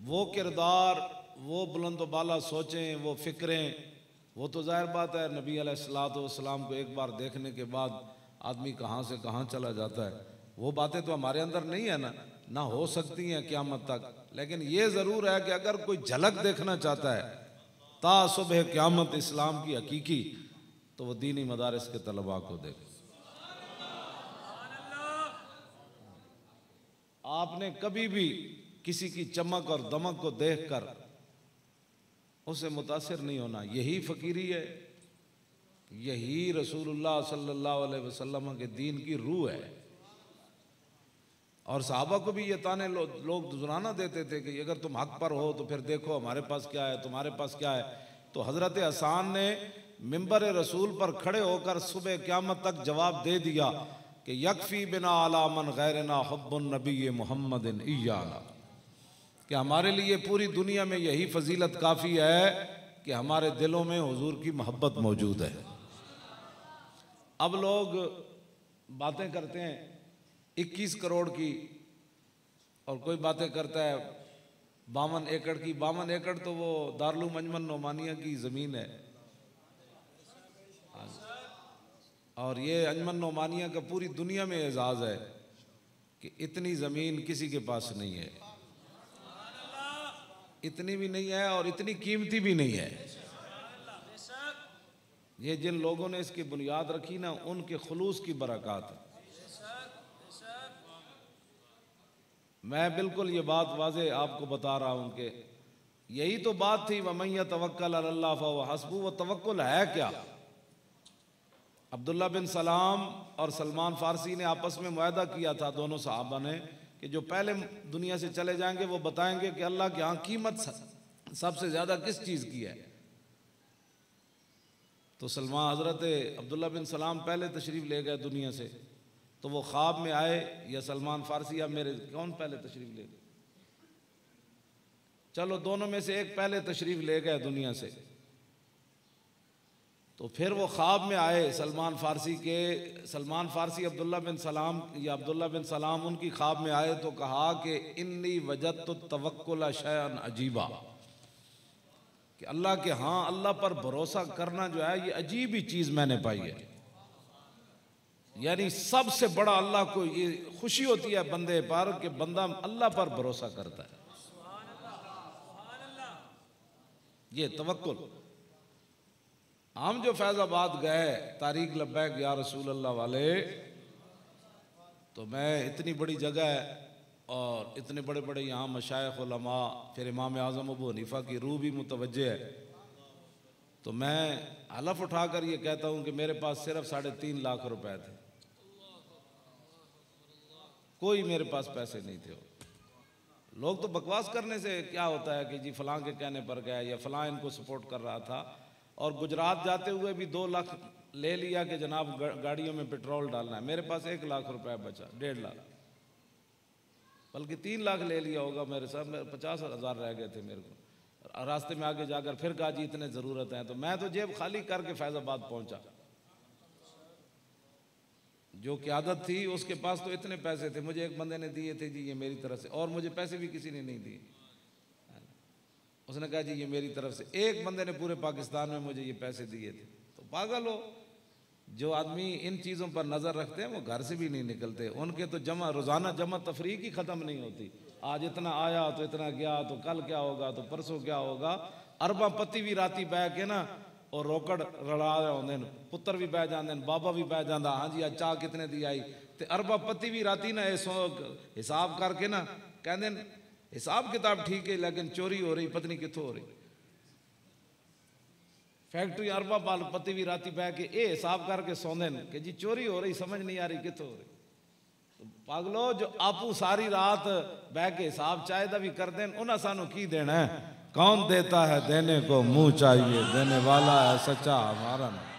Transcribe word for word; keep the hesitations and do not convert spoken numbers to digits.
वो किरदार, वो बुलंद बाला सोचें, वो फ़िक्रें, वो तो ज़ाहिर बात है नबी अलैहिस्सलाम को एक बार देखने के बाद आदमी कहाँ से कहाँ चला जाता है। वो बातें तो हमारे अंदर नहीं है ना, ना हो सकती हैं क़यामत तक। लेकिन ये ज़रूर है कि अगर कोई झलक देखना चाहता है ता सुबह क़यामत इस्लाम की हकीकी, तो वो दीनी मदारिस के तलबा को देखे। आपने कभी भी किसी की चमक और दमक को देखकर उसे मुतासिर नहीं होना। यही फ़कीरी है, यही रसूलुल्लाह सल्लल्लाहु अलैहि वसल्लम के दीन की रूह है। और सहाबा को भी ये ताने लो, लोग दुजराना देते थे कि अगर तुम हक पर हो तो फिर देखो हमारे पास क्या है, तुम्हारे पास क्या है। तो हज़रत हसन ने मिंबर रसूल पर खड़े होकर सुबह क़यामत तक जवाब दे दिया कि यकफ़ी बिना अला मन गैरना हुब्बुन नबी मुहम्मदिन इय्याना, कि हमारे लिए पूरी दुनिया में यही फजीलत काफ़ी है कि हमारे दिलों में हुजूर की मोहब्बत मौजूद है। अब लोग बातें करते हैं इक्कीस करोड़ की, और कोई बातें करता है बावन एकड़ की। बावन एकड़ तो वो दारुल अंजुमन नोमानिया की ज़मीन है, और ये अंजुमन नोमानिया का पूरी दुनिया में एजाज़ है कि इतनी ज़मीन किसी के पास नहीं है, इतनी भी नहीं है और इतनी कीमती भी नहीं है। ये जिन लोगों ने इसकी बुनियाद रखी ना, उनके खुलूस की बरकत है। मैं बिल्कुल ये बात वाज़े आपको बता रहा हूँ कि यही तो बात थी, वमन यतवक्कल अलल्लाह फहुव हस्बुह। वो तवक्कुल है क्या? अब्दुल्ला बिन सलाम और सलमान फ़ारसी ने आपस में मुआहदा किया था, दोनों सहाबा ने, कि जो पहले दुनिया से चले जाएंगे वो बताएंगे कि अल्लाह के यहाँ कीमत सबसे ज़्यादा किस चीज़ की है। तो सलमान हज़रत अब्दुल्ला बिन सलाम पहले तशरीफ़ ले गए दुनिया से, तो वो ख्वाब में आए, या सलमान फ़ारसी, या मेरे कौन पहले तशरीफ़ ले गए? चलो दोनों में से एक पहले तशरीफ़ ले गए दुनिया से। तो फिर वो ख्वाब में आए सलमान फ़ारसी के, सलमान फ़ारसी अब्दुल्ला बिन सलाम या अब्दुल्ला बिन सलाम उनकी ख्वाब में आए तो कहा कि इन्नी वजदतु तवक्कुल शैअन अजीबा, कि अल्लाह के हाँ अल्लाह पर भरोसा करना जो है ये अजीब ही चीज़ मैंने पाई है। यानी सबसे बड़ा अल्लाह को ये खुशी होती है बंदे पर कि बंदा अल्लाह पर भरोसा करता है। ये तवक्कुल। हम जो फैज़ाबाद गए तारीख लब्बैक या रसूल अल्लाह वाले, तो मैं इतनी बड़ी जगह है और इतने बड़े बड़े यहाँ मशाइख उलमा, फिर इमाम आज़म अबू हनीफ़ा की रूह भी मुतवज्जे है। तो मैं हलफ उठाकर ये कहता हूँ कि मेरे पास सिर्फ साढ़े तीन लाख रुपए थे, कोई मेरे पास पैसे नहीं थे। लोग तो बकवास करने से क्या होता है कि जी फलां के कहने पर गया या फलां इनको सपोर्ट कर रहा था, और गुजरात जाते हुए भी दो लाख ले लिया कि जनाब गाड़ियों में पेट्रोल डालना है। मेरे पास एक लाख रुपए बचा, डेढ़ लाख, बल्कि तीन लाख ले लिया होगा मेरे साथ, मेरे पचास हज़ार रह गए थे मेरे को। रास्ते में आगे जाकर फिर कहा जी इतने ज़रूरत है, तो मैं तो जेब खाली करके फैज़ाबाद पहुंचा। जो क़यादत थी उसके पास तो इतने पैसे थे, मुझे एक बंदे ने दिए थे जी ये मेरी तरफ से, और मुझे पैसे भी किसी ने नहीं दिए। उसने कहा जी ये मेरी तरफ से। एक बंदे ने पूरे पाकिस्तान में मुझे ये पैसे दिए थे। तो पागल हो, जो आदमी इन चीज़ों पर नज़र रखते हैं वो घर से भी नहीं निकलते। उनके तो जमा रोज़ाना जमा तफरीक ही ख़त्म नहीं होती। आज इतना आया तो इतना गया, तो कल क्या होगा, तो परसों क्या होगा। अरबा पति भी राती बह के ना और रोकड़ रड़ा रहे होंगे, पुत्र भी बह जाते, बाबा भी बह जाता, हाँ जी आज चाह कितने दी आई। तो अरबा पति भी राती ना हिसाब करके ना कहते हिसाब किताब ठीक है लेकिन चोरी हो रही, पत्नी कितों हो रही। फैक्ट्री अरबा बाल पति भी राती बह के ये हिसाब करके सौंदे कि जी चोरी हो रही, समझ नहीं आ रही कितों हो रही। तो पागलो जो आपू सारी रात बह के हिसाब चाहता भी कर दें, उन्हें सानू की देना है। कौन देता है देने को मुंह चाहिए, देने वाला है सच्चा हमारा ना।